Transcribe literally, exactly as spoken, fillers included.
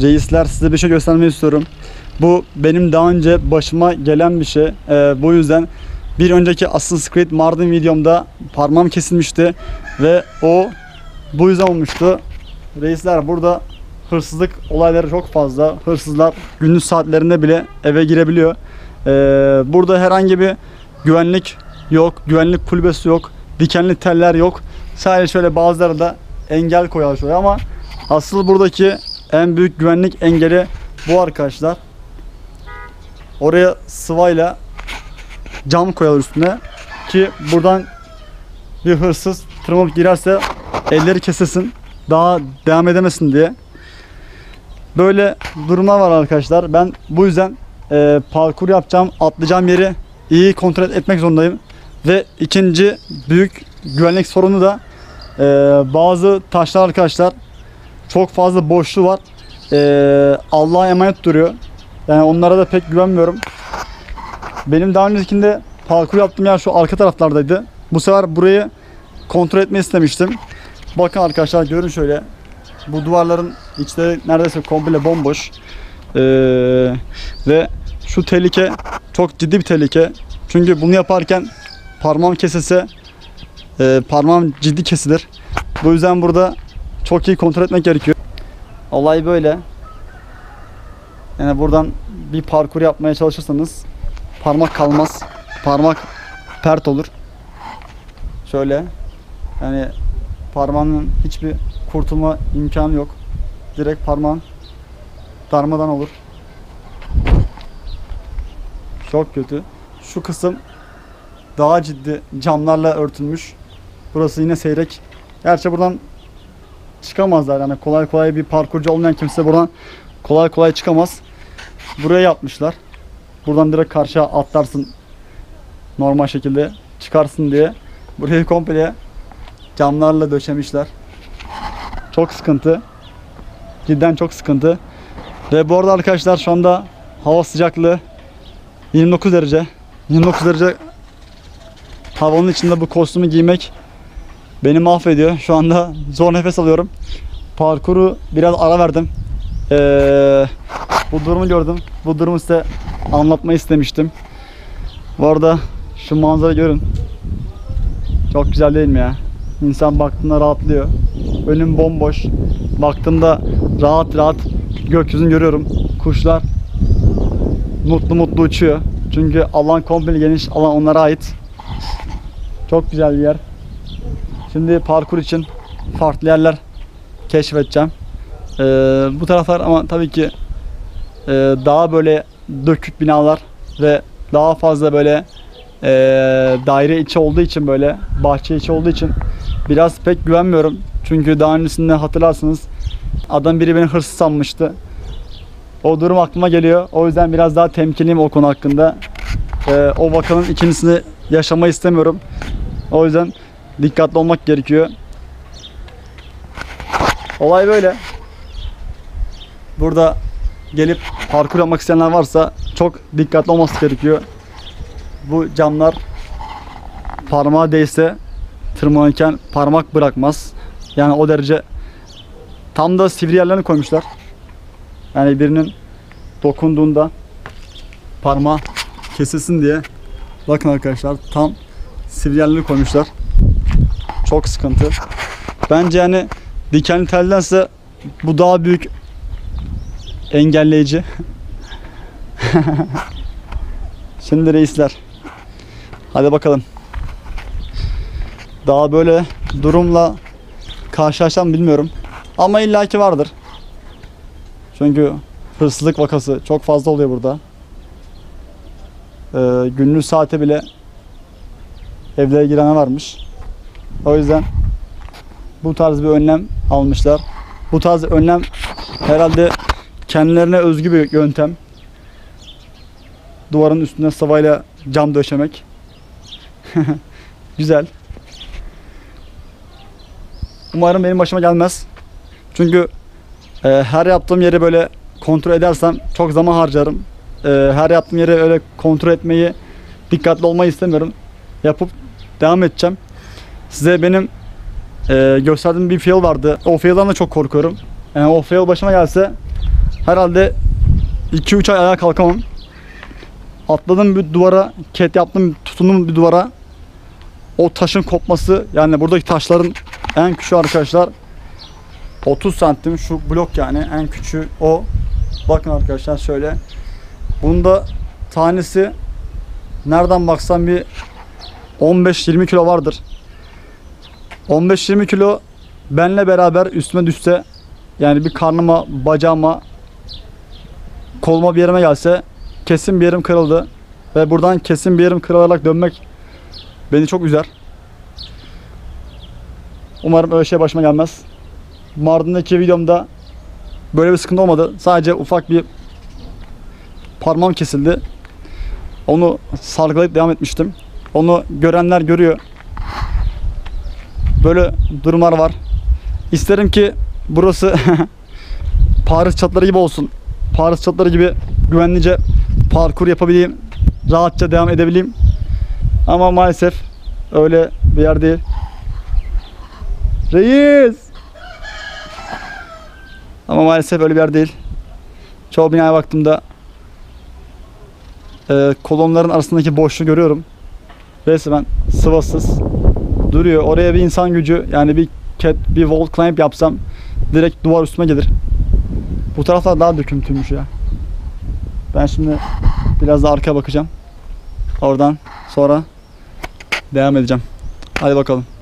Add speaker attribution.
Speaker 1: Reisler, size bir şey göstermek istiyorum. Bu benim daha önce başıma gelen bir şey. Ee, bu yüzden bir önceki Assassin's Creed Mardin videomda parmağım kesilmişti ve o bu yüzden olmuştu. Reisler, burada hırsızlık olayları çok fazla. Hırsızlar gündüz saatlerinde bile eve girebiliyor. Ee, burada herhangi bir güvenlik yok, güvenlik kulübesi yok, dikenli teller yok. Sadece şöyle bazıları da engel koyuyorlar şöyle, ama asıl buradaki en büyük güvenlik engeli bu arkadaşlar. Oraya sıvayla cam koyuyorlar üstüne ki buradan bir hırsız tırmanıp girerse elleri kesilsin, daha devam edemesin diye. Böyle durumlar var arkadaşlar. Ben bu yüzden e, parkur yapacağım, atlayacağım yeri iyi kontrol etmek zorundayım. Ve ikinci büyük güvenlik sorunu da e, bazı taşlar arkadaşlar, çok fazla boşluğu var. E, Allah'a emanet duruyor. Yani onlara da pek güvenmiyorum. Benim daha öncekinde parkur yaptığım yer şu arka taraflardaydı. Bu sefer burayı kontrol etmeyi istemiştim. Bakın arkadaşlar, görün şöyle. Bu duvarların içleri neredeyse komple bomboş. Ee, ve şu tehlike çok ciddi bir tehlike. Çünkü bunu yaparken parmağım kesilse e, parmağım ciddi kesilir. Bu yüzden burada çok iyi kontrol etmek gerekiyor. Olay böyle. Yani buradan bir parkur yapmaya çalışırsanız parmak kalmaz. Parmak pert olur. Şöyle. Yani parmağının hiçbir kurtulma imkanı yok. Direkt parmağın darmadan olur. Çok kötü. Şu kısım daha ciddi camlarla örtülmüş. Burası yine seyrek. Gerçi buradan çıkamazlar. Yani kolay kolay bir parkurcu olmayan kimse buradan kolay kolay çıkamaz. Buraya yapmışlar. Buradan direkt karşıya atlarsın, normal şekilde çıkarsın diye. Burayı komple camlarla döşemişler. Çok sıkıntı. Cidden çok sıkıntı. Ve bu arada arkadaşlar, şu anda hava sıcaklığı yirmi dokuz derece. yirmi dokuz derece havanın içinde bu kostümü giymek beni mahvediyor. Şu anda zor nefes alıyorum. Parkuru biraz ara verdim. Ee, bu durumu gördüm. Bu durumu size anlatmayı istemiştim. Bu arada şu manzarayı görün. Çok güzel değil mi ya? İnsan baktığında rahatlıyor. Önüm bomboş. Baktığımda rahat rahat gökyüzünü görüyorum. Kuşlar mutlu mutlu uçuyor. Çünkü alan komple geniş. Alan onlara ait. Çok güzel bir yer. Şimdi parkur için farklı yerler keşfedeceğim. Ee, bu taraflar ama tabii ki e, daha böyle dökük binalar ve daha fazla böyle e, daire içi olduğu için, böyle bahçe içi olduğu için biraz pek güvenmiyorum. Çünkü daha öncesinde hatırlarsınız, adam biri beni hırsız sanmıştı. O durum aklıma geliyor. O yüzden biraz daha temkinliyim o konu hakkında. E, o vakanın ikincisini yaşamayı istemiyorum. O yüzden dikkatli olmak gerekiyor. Olay böyle. Burada gelip parkur yapmak isteyenler varsa çok dikkatli olması gerekiyor. Bu camlar parmağa değse tırmanırken parmak bırakmaz. Yani o derece tam da sivri yerlerini koymuşlar. Yani birinin dokunduğunda parmağı kesilsin diye. Bakın arkadaşlar, tam sivri yerleri koymuşlar. Çok sıkıntı. Bence yani dikenli teldense bu daha büyük engelleyici. Şimdi reisler, hadi bakalım. Daha böyle durumla karşılaşacağım bilmiyorum. Ama illaki vardır. Çünkü hırsızlık vakası çok fazla oluyor burada. Ee, gündüz saate bile evlere girene varmış. O yüzden bu tarz bir önlem almışlar. Bu tarz önlem herhalde kendilerine özgü bir yöntem. Duvarın üstüne sıvayla cam döşemek. Güzel. Umarım benim başıma gelmez. Çünkü e, her yaptığım yeri böyle kontrol edersem çok zaman harcarım. E, her yaptığım yeri öyle kontrol etmeyi, dikkatli olmayı istemiyorum. Yapıp devam edeceğim. Size benim e, gösterdiğim bir fail vardı. O fail'dan da çok korkuyorum. Yani o fail başıma gelse Herhalde iki üç ay ayağa kalkamam. Atladım bir duvara, ket yaptım, tutundum bir duvara. O taşın kopması, yani buradaki taşların en küçüğü arkadaşlar otuz santim, şu blok yani en küçüğü o. Bakın arkadaşlar şöyle. Bunda tanesi nereden baksan bir on beş yirmi kilo vardır. on beş yirmi kilo benle beraber üstüme düşse, yani bir karnıma, bacağıma, koluma, bir yerime gelse kesin bir yerim kırıldı. Ve buradan kesin bir yerim kırılarak dönmek beni çok üzer. Umarım öyle şey başıma gelmez. Mardin'deki videomda böyle bir sıkıntı olmadı. Sadece ufak bir parmağım kesildi. Onu sargılayıp devam etmiştim. Onu görenler görüyor. Böyle durumlar var. İsterim ki burası Paris çatları gibi olsun. Paris çatları gibi güvenlice parkur yapabileyim. Rahatça devam edebileyim. Ama maalesef öyle bir yer değil. Reis! Ama maalesef öyle bir yer değil. Çoğu binaya baktığımda e, kolonların arasındaki boşluğu görüyorum. Resmen sıvasız duruyor. Oraya bir insan gücü, yani bir cat, bir wall climb yapsam direkt duvar üstüme gelir. Bu taraflar daha döküntüymüş ya. Ben şimdi biraz da arkaya bakacağım. Oradan sonra devam edeceğim. Hadi bakalım.